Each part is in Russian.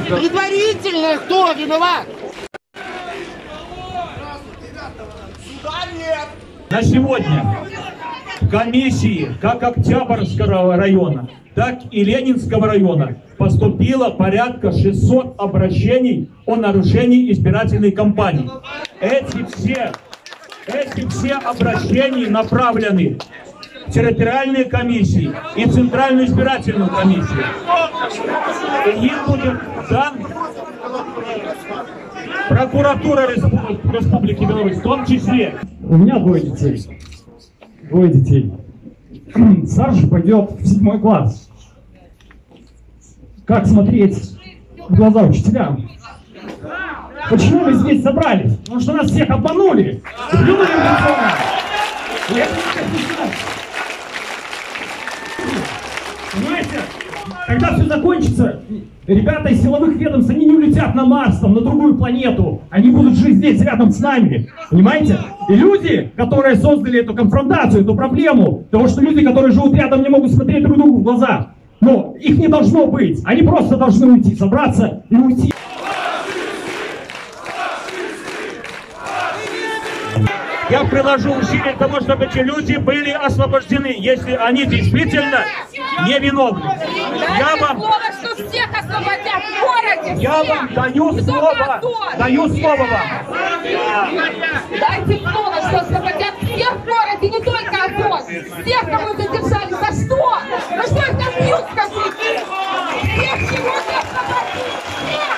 Предварительно кто виноват? На сегодня в комиссии как Октябрьского района, так и Ленинского района поступило порядка 600 обращений о нарушении избирательной кампании. Эти все обращения направлены в территориальные комиссии и Центральную избирательную комиссию. И им будет дан прокуратура Республики Беларусь в том числе. У меня двое детей. Старший пойдет в 7 класс. Как смотреть в глаза учителям? Почему мы здесь собрались? Потому что нас всех обманули. Понимаете? Когда все закончится, ребята из силовых ведомств, они не улетят на Марс, там, на другую планету. Они будут жить здесь, рядом с нами. Понимаете? И люди, которые создали эту конфронтацию, эту проблему, того, что люди, которые живут рядом, не могут смотреть друг другу в глаза. Но их не должно быть. Они просто должны уйти, собраться и уйти. Я приложу усилия к тому, чтобы эти люди были освобождены, если они действительно невиновны. Я вам даю слово вам. Дайте слово, что освободят всех в городе, не только Азов. Всех, кого задержали. За что? За что их там бьют, скажите? Всех сегодня освободить. Всех!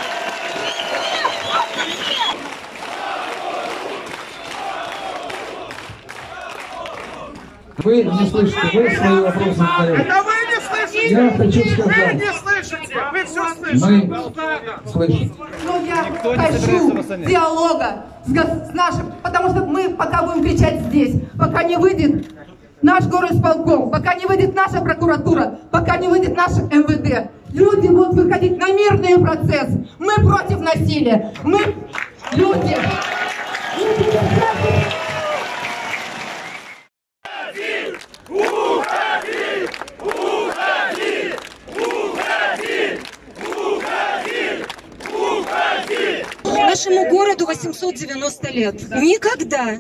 Вы не слышите, вы свои вопросы задаете. Это вы не слышите! Я хочу сказать. Вы не слышите! Вы все слышите! Мы слышим. Но я хочу диалога с нашим, потому что мы пока будем кричать здесь, пока не выйдет наш горосполком, пока не выйдет наша прокуратура, пока не выйдет наш МВД. Люди будут выходить на мирный процесс. Мы против насилия. Мы люди. Нашему городу 890 лет. Никогда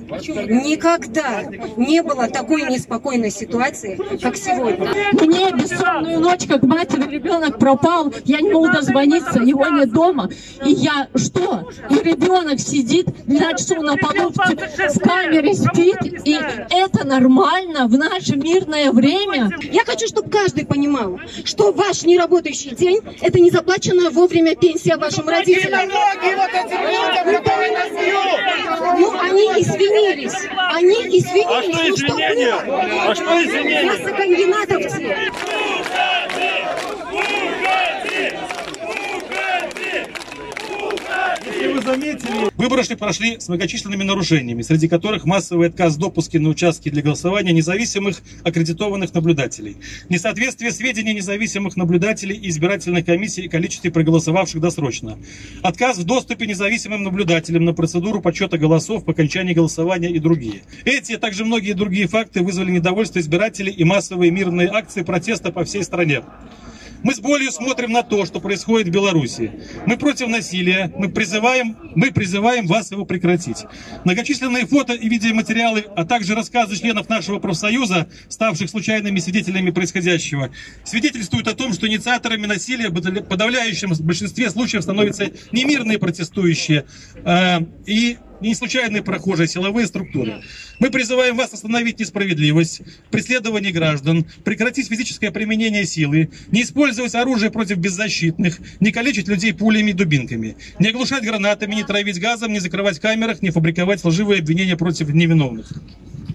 не было такой неспокойной ситуации, как сегодня. Мне бессонную ночь, как матери, ребенок пропал, я не могу дозвониться, его нет дома. И я что? И ребенок сидит, что на полу в камере спит, и это нормально в наше мирное время? Я хочу, чтобы каждый понимал, что ваш неработающий день – это незаплаченная вовремя пенсия вашим родителям. Ну, они извинились. А что извинения? А что извинения? Мясокомбинатовцы. Если вы заметили, выборы прошли с многочисленными нарушениями, среди которых массовый отказ в допуске на участки для голосования независимых аккредитованных наблюдателей, несоответствие сведений независимых наблюдателей и избирательных комиссий и количестве проголосовавших досрочно, отказ в доступе независимым наблюдателям на процедуру подсчета голосов по окончании голосования и другие. Эти, а также многие другие факты вызвали недовольство избирателей и массовые мирные акции протеста по всей стране. Мы с болью смотрим на то, что происходит в Беларуси. Мы против насилия, мы призываем вас его прекратить. Многочисленные фото и видеоматериалы, а также рассказы членов нашего профсоюза, ставших случайными свидетелями происходящего, свидетельствуют о том, что инициаторами насилия в подавляющем большинстве случаев становятся не мирные протестующие и не случайные прохожие, силовые структуры. Мы призываем вас остановить несправедливость, преследование граждан, прекратить физическое применение силы, не использовать оружие против беззащитных, не калечить людей пулями и дубинками, не оглушать гранатами, не травить газом, не закрывать в камерах, не фабриковать лживые обвинения против невиновных.